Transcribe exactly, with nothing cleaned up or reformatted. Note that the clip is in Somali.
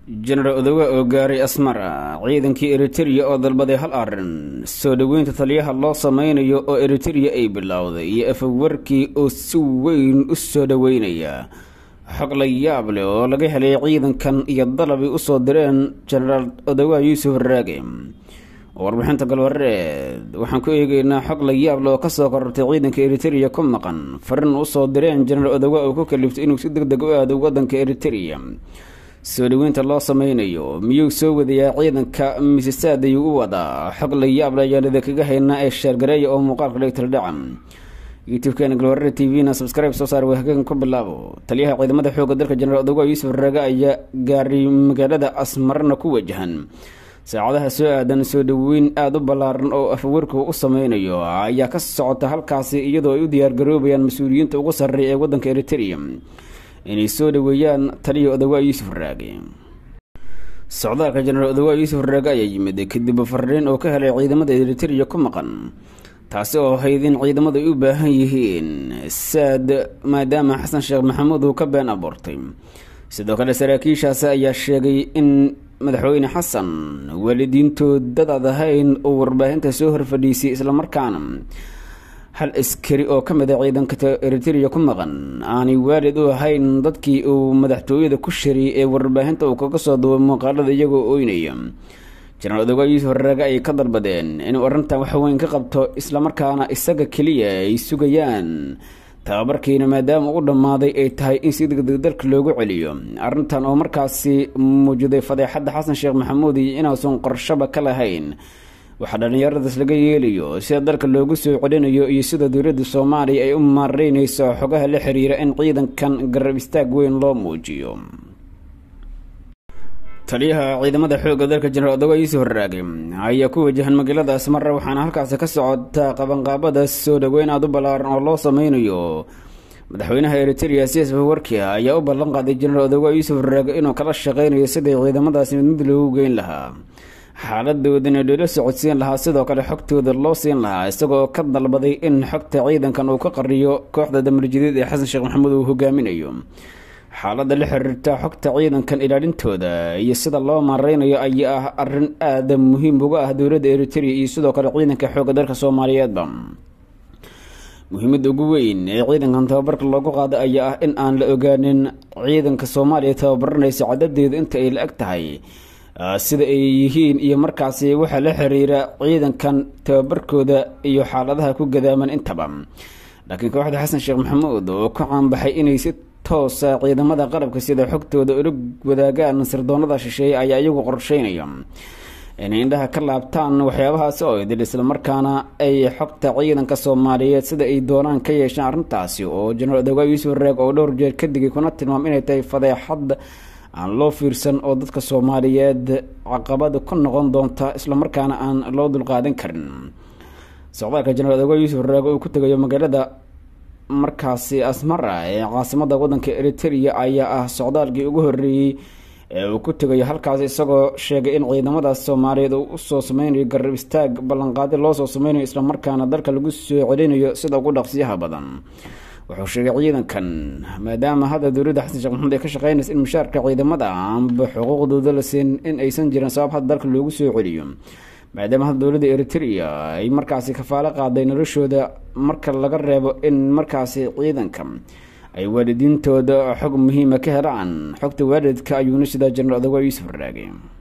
General Odawa oo gaaray Asmara ciidankii Eritrea oo dalbaday hal arin soo dhaweynta taliyaha loo sameeyo oo Eritrea ay bilowday iyo afwarkii oo si weyn u soo dhaweynaya xog la yaab leh oo laga helay ciidankan iyo dalabi u soo direen General Odawa Yusuf Raage warbixinta galwareed waxaan ku eegaynaa xog la yaab leh oo ka soo korortay ciidanka Eritrea ku maqan farin u soo direen General Odawa oo ku kaliftay inuu si degdeg u aado wadanka Eritrea soo dhaweynta loo sameeyo miyuu soo wadayaa ciidanka Mississauga u wada xog la yaab leh ayaan kaga haynaa ee sheergareeya oo muuqaalka dhigtay dhacam YouTube-keena Galwareed T V na subscribe soo saar waxaan ku bilaabo taliyaha ciidamada xoogga dalka General Odawa Yusuf Raage ayaa gaaray magaalada Asmarna ku wajahan saacadaha soo aadan soo dhaweyn aad u balaaran oo afwarku u sameeyo ayaa ka socota halkaasi iyadoo ay u diyaar garoobayaan mas'uuliyiinta ugu sarreeya ee wadanka Eritrea inay soo dhaweeyaan taliyaha Odawa Yusuf Raage socdaalka General Odawa Yusuf Raage ayaa yimid kadib fariin oo ka helay ciidamada Eritrea ku maqan taasi oo haydin ciidamada u baahan yihiin saad maadaama Xasan Sheekh Maxamuud uu ka been abuurtay sidoo kale saraakiishaas ayaa sheegay in madaxweyne Xasan walidiintood dad ahayn oo warbaahinta soo horfadhiisay isla markaana hal askari oo ka mid ah ciidanka Eritrea ku maqan aanay waalid u ahayn dadkii uu madaxtooyada ku shiriyay ee warbaahinta uu kaga soo duubay muuqaalada iyagoo ooynaya General Odawa Yusuf Raage ay ka dalbadeen inuu arrintan wax weyn ka qabto isla markaana isaga kaliya ay sugayaan tababarkiina maadaama uu dhamaaday ay tahay in si degdeg dalka loogu celiyo arrintan oo markaasi muujiday fadeexada Xasan Sheekh Maxamuud iyo inaasan qorshaba ka lahayn waxa dhalinyarada laga yeelayo sida dalka loogu soo celinayo iyo sida dowladda Soomaaliya ay u maareynayso xogaha la xiriira in ciidankan garab istaag weyn loo muujiyo taliyaha ciidamada xoogga dalka General Odawa Yusuf Raage ayaa ku wajahan magaalada Asmara waxaana halkaas ka socota qabanqaabada soo dhaweyn aad u balaaran oo loo sameeyo madaxweynaha Eritrea Siyaas Afwerki ayaa u ballan qaaday General Odawa Yusuf Raage inuu kala shaqeynayo sidii ciidamadaasi mid loogu geyn lahaa xaaladooda loo socodsiin lahaa sidoo kale xogtooda loo siin lahaa isagoo ka dalbaday in xogta ciidankan uu ka qariyo kooxda damarjideed ee Xasan Sheekh Maxamuud uu hogaaminayo xaaladda la xiriirta xogta ciidankan ilaalintooda iyo sida loo maareynayo ayaa ah arrin aad muhiim uga ah dowladda Eritrea iyo sidoo kale ciidanka xoogga dalka Soomaaliyeedba muhiimada ugu weyn ee ciidankan tababarka loogu qaado ayaa ah in aan la ogaanin ciidanka Soomaaliya tababaranaysa cadadeedu inta ay la eg tahay sida ay yihiin iyo markaasi waxa la xiriira ciidankan tababarkooda iyo xaaladaha ku gadaaman intaba laakiin kooxda Xasan Sheekh Maxamuud oo ku caanbaxay inay si toos ah ciidamada qalabka sida xogtooda u wadaagaan sirdoonada shisheeye ayaa iyagu qorsheynaya in indhaha ka laabtaan waxyaabahaas oo idil isla markaana ay xogta ciidanka Soomaaliyeed sida ay doonaan ka yeeshaan arrintaasi oo General Odawa Yusuf Raage oo dhowr jeer ka digay kuna tilmaamay inay tahay fadeexad aan loo fiirsan oo dadka Soomaaliyeed caqabad ku noqon doonta isla markaana aan loo dulqaadan karin socdaalka General Odawa Yusuf Raage oo ku tagayo magaalada markaasi Asmara ee caasimada wadanka Eritrea ayaa ah socdaalkii ugu horeeyay ee uu ku tagayo halkaas isagoo sheegay in ciidamada Soomaaliyeed uu soo sameeyo garab istaag ballan qaadi loo soo sameeyo isla markaana dalka lagu soo celinayo sida ugu dhaqsiyaha badan wuxuu sheegay ciidankan maadaama hadda dowladda Xasan Sheekh Maxamuud ay ka shaqeynayso in mushaarka ciidamada amba xuquuqdooda la siin in aysan jirin sabab hadda dalka loogu soo celiyo maadaama hadda dowladda Eritrea ay markaasi kafaalo qaaday noloshooda marka laga reebo in markaasi ciidanka ay waalidiintooda xog muhiim ah ka helaan xogta waalidka ayuuna sida General Odawa Yusuf Raage